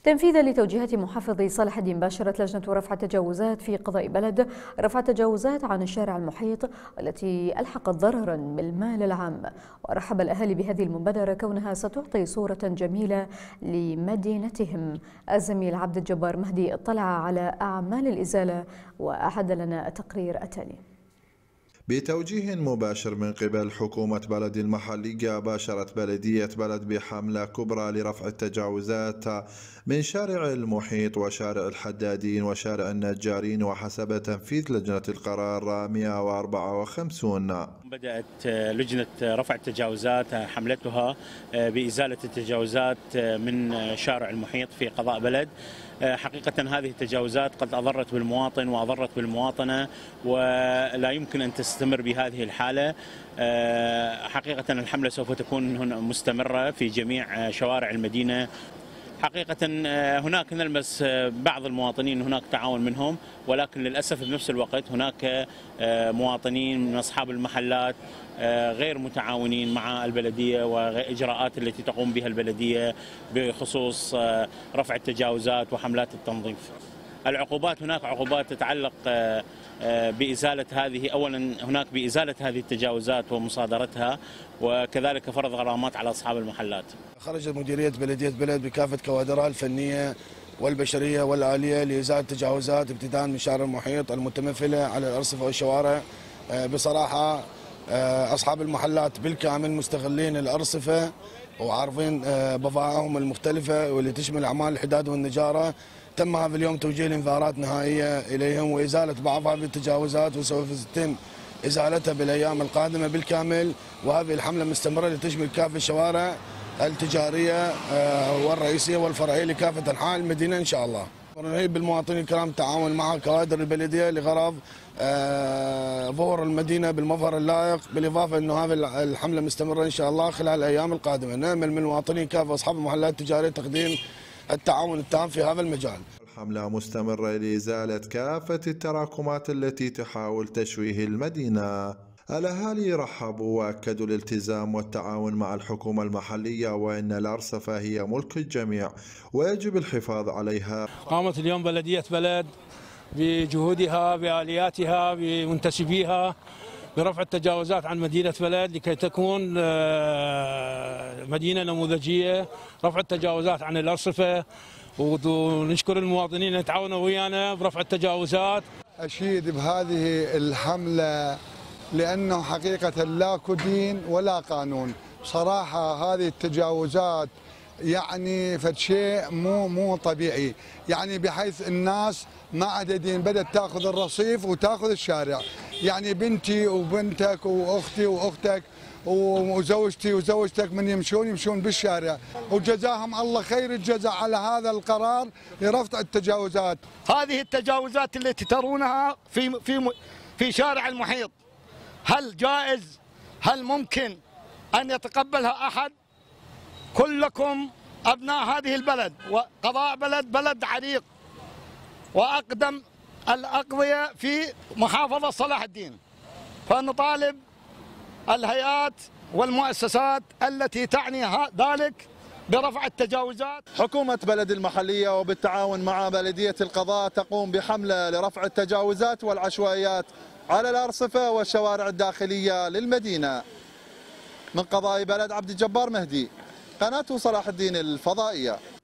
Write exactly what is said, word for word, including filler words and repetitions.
تنفيذا لتوجيهات محافظ صالح الدين باشرت لجنة رفع التجاوزات في قضاء بلد رفع التجاوزات عن الشارع المحيط التي ألحقت ضررا بالمال العام. ورحب الأهالي بهذه المبادرة كونها ستعطي صورة جميلة لمدينتهم. الزميل عبد الجبار مهدي اطلع على أعمال الإزالة وأعد لنا التقرير التالي. بتوجيه مباشر من قبل حكومة بلد المحلية باشرت بلدية بلد بحملة كبرى لرفع التجاوزات من شارع المحيط وشارع الحدادين وشارع النجارين وحسب تنفيذ لجنة القرار مئة وأربعة وخمسين. بدأت لجنة رفع التجاوزات حملتها بإزالة التجاوزات من شارع المحيط في قضاء بلد. حقيقة هذه التجاوزات قد أضرت بالمواطن وأضرت بالمواطنة ولا يمكن أن تستمر بهذه الحالة. حقيقة الحملة سوف تكون هنا مستمرة في جميع شوارع المدينة. حقيقة هناك نلمس بعض المواطنين هناك تعاون منهم، ولكن للأسف بنفس الوقت هناك مواطنين من أصحاب المحلات غير متعاونين مع البلدية وإجراءات التي تقوم بها البلدية بخصوص رفع التجاوزات وحملات التنظيف. العقوبات هناك عقوبات تتعلق بإزالة هذه، أولا هناك بإزالة هذه التجاوزات ومصادرتها، وكذلك فرض غرامات على أصحاب المحلات. خرجت مديرية بلدية بلد بكافة كوادرها الفنية والبشرية والآلية لإزالة التجاوزات ابتداء من شارع المحيط المتمثلة على الأرصفة والشوارع. بصراحة أصحاب المحلات بالكامل مستغلين الأرصفة وعارفين بضائعهم المختلفة واللي تشمل أعمال الحداد والنجارة. تم هذا اليوم توجيه الانذارات نهائية إليهم وإزالة بعض هذه التجاوزات وسوف يتم إزالتها بالأيام القادمة بالكامل. وهذه الحملة مستمرة لتشمل كافة الشوارع التجارية والرئيسية والفرعية لكافة أنحاء المدينة إن شاء الله. نرحب بالمواطنين الكرام التعاون مع كوادر البلدية لغرض ظهور المدينة بالمظهر اللائق، بالإضافة أنه هذه الحملة مستمرة إن شاء الله خلال الأيام القادمة. نأمل من المواطنين كافة أصحاب المحلات التجارية تقديم التعاون التام في هذا المجال. الحملة مستمرة لإزالة كافة التراكمات التي تحاول تشويه المدينة. الأهالي رحبوا وأكدوا الالتزام والتعاون مع الحكومة المحلية وأن الأرصفة هي ملك الجميع ويجب الحفاظ عليها. قامت اليوم بلدية بلد بجهودها بآلياتها بمنتسبيها برفع التجاوزات عن مدينة بلد لكي تكون مدينة نموذجية. رفع التجاوزات عن الأرصفة، ونشكر المواطنين اللي تعاونوا ويانا برفع التجاوزات. أشيد بهذه الحملة لأنه حقيقة لا دين ولا قانون. صراحة هذه التجاوزات يعني فد شيء مو مو طبيعي، يعني بحيث الناس ما عددين بدأت تاخذ الرصيف وتاخذ الشارع. يعني بنتي وبنتك واختي واختك وزوجتي وزوجتك من يمشون يمشون بالشارع، وجزاهم الله خير الجزاء على هذا القرار لرفع التجاوزات. هذه التجاوزات التي ترونها في في في شارع المحيط، هل جائز؟ هل ممكن أن يتقبلها أحد؟ كلكم أبناء هذه البلد، وقضاء بلد بلد عريق وأقدم الأقضية في محافظة صلاح الدين، فنطالب الهيئات والمؤسسات التي تعني ذلك برفع التجاوزات. حكومة بلد المحلية وبالتعاون مع بلدية القضاء تقوم بحملة لرفع التجاوزات والعشوائيات على الأرصفة والشوارع الداخلية للمدينة. من قضاء بلد عبد الجبار مهدي، قناة صلاح الدين الفضائية.